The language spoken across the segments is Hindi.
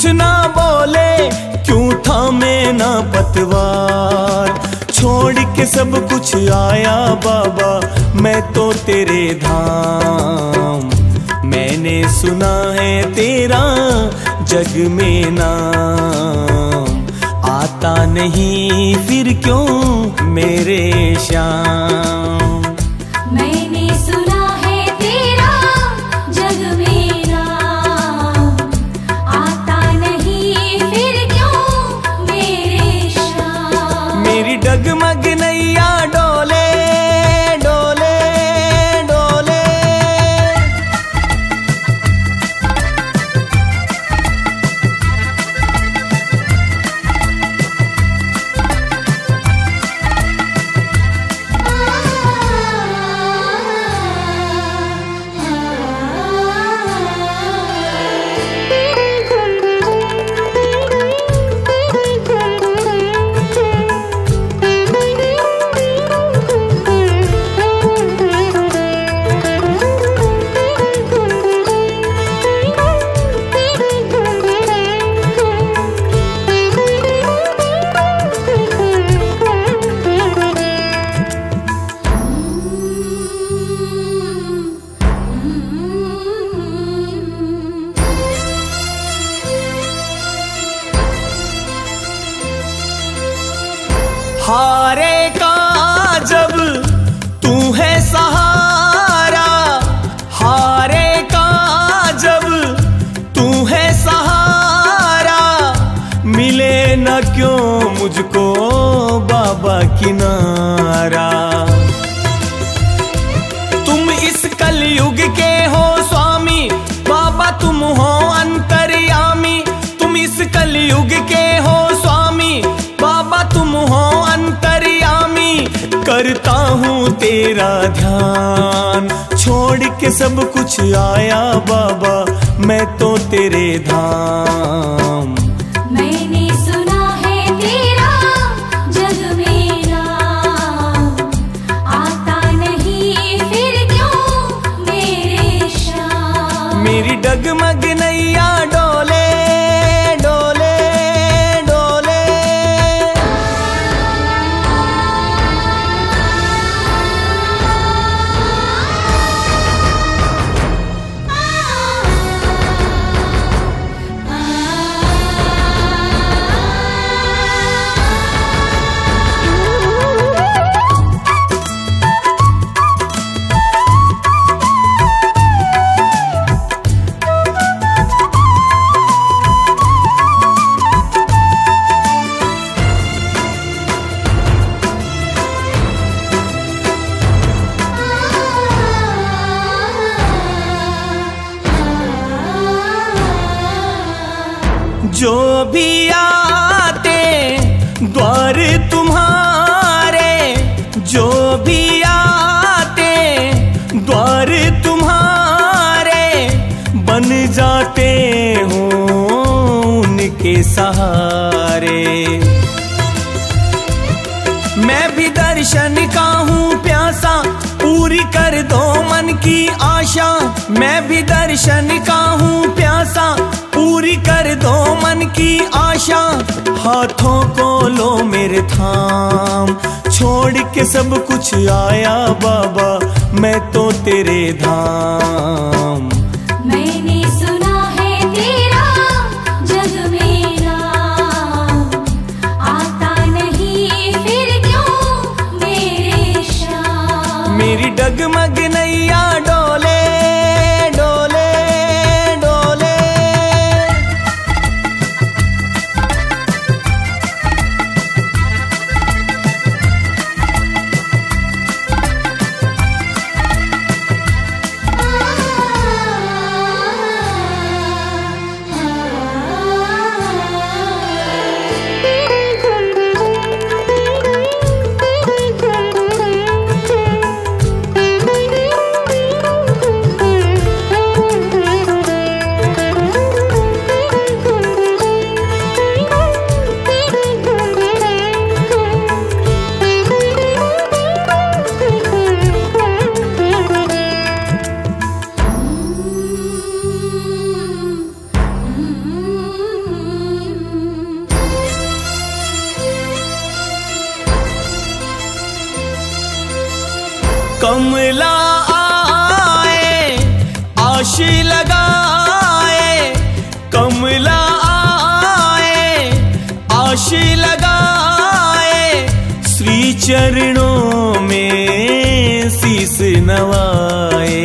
कुछ ना बोले, क्यों थामे ना पतवार। छोड़ के सब कुछ आया बाबा मैं तो तेरे धाम। मैंने सुना है तेरा जग में नाम, आता नहीं फिर क्यों मेरे श्याम। मैंने सुना है तेरा जग में नाम, आता नहीं फिर क्यों मेरे श्याम। मेरी डगमग नैया डोले डोले डोले। हारे का जब तू है सहारा, हारे का जब तू है सहारा, मिले न क्यों मुझको बाबा किनारा। तुम इस कलयुग के हो स्वामी बाबा, तुम हो अंतर्यामी। तुम इस कलयुग के हो स्वामी बाबा, तुम हो अंतर्यामी। करता हूँ तेरा ध्यान, छोड़ के सब कुछ आया बाबा मैं तो तेरे धाम। मैंने सुना है तेरा जग में नाम, आता नहीं फिर क्यों मेरे श्याम। मेरी डगमग नैया डोले डोले डोले। जो भी आते द्वार तुम्हारे, जो भी आते द्वार तुम्हारे, बन जाते हो उनके सहारे। मैं भी दर्शन का हूँ प्यासा, पूरी कर दो मन की आशा। मैं भी दर्शन का हूँ प्यासा, पूरी कर दो मन की आशा। हाथों को लो मेरे थाम, छोड़ के सब कुछ आया बाबा मैं तो तेरे धाम। मैंने सुना है तेरा जग में नाम, आता नहीं फिर क्यों मेरे श्याम। मेरी डगमग नैया डोले डोले डोले। कमला आए आश लगाए, कमला आए आश लगाए, श्री चरणों में शीस नवाए।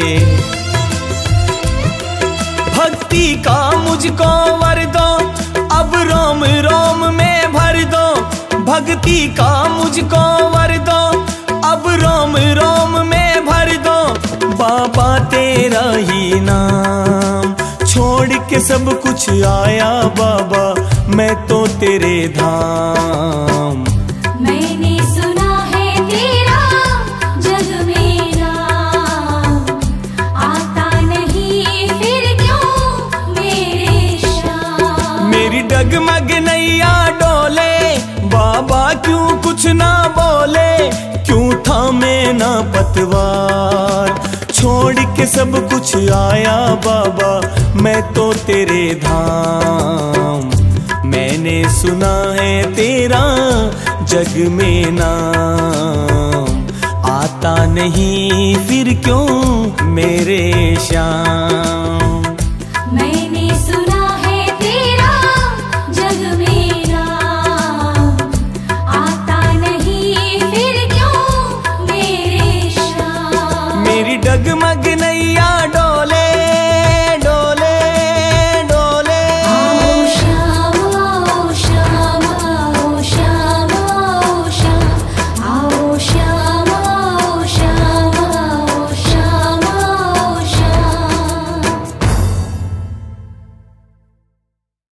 भक्ति का मुझको वर दो, अब रोम रोम में भर दो। भक्ति का मुझको वर दो, अब रोम रोम में भर दो। बाबा तेरा ही नाम छोड़ के सब कुछ आया बाबा, मैं तो तेरे धाम। मैंने सुना है तेरा जग में नाम, आता नहीं फिर क्यों मेरे श्याम। मेरी डगमग नैया डोले, बाबा क्यों कुछ ना बोले, क्यों थामे ना पतवार। छोड़ के सब कुछ आया बाबा, मैं तो तेरे धाम। मैंने सुना है तेरा जग में नाम, आता नहीं फिर क्यों मेरे श्याम।